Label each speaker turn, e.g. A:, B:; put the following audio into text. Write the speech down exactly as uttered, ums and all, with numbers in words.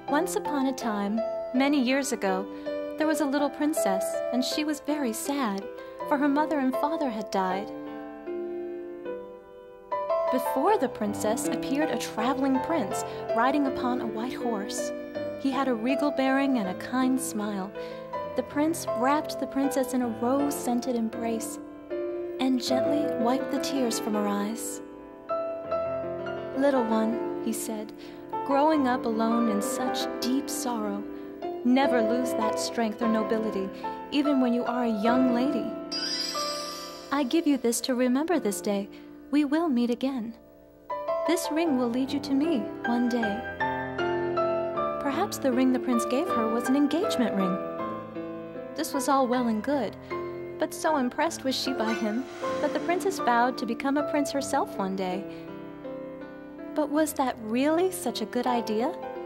A: Once upon a time, many years ago, there was a little princess, and she was very sad, for her mother and father had died. Before the princess appeared a traveling prince riding upon a white horse. He had a regal bearing and a kind smile. The prince wrapped the princess in a rose-scented embrace and gently wiped the tears from her eyes. "Little one," he said, "growing up alone in such deep sorrow, never lose that strength or nobility, even when you are a young lady. I give you this to remember this day. We will meet again. This ring will lead you to me one day." Perhaps the ring the prince gave her was an engagement ring. This was all well and good, but so impressed was she by him that the princess vowed to become a prince herself one day. But was that really such a good idea?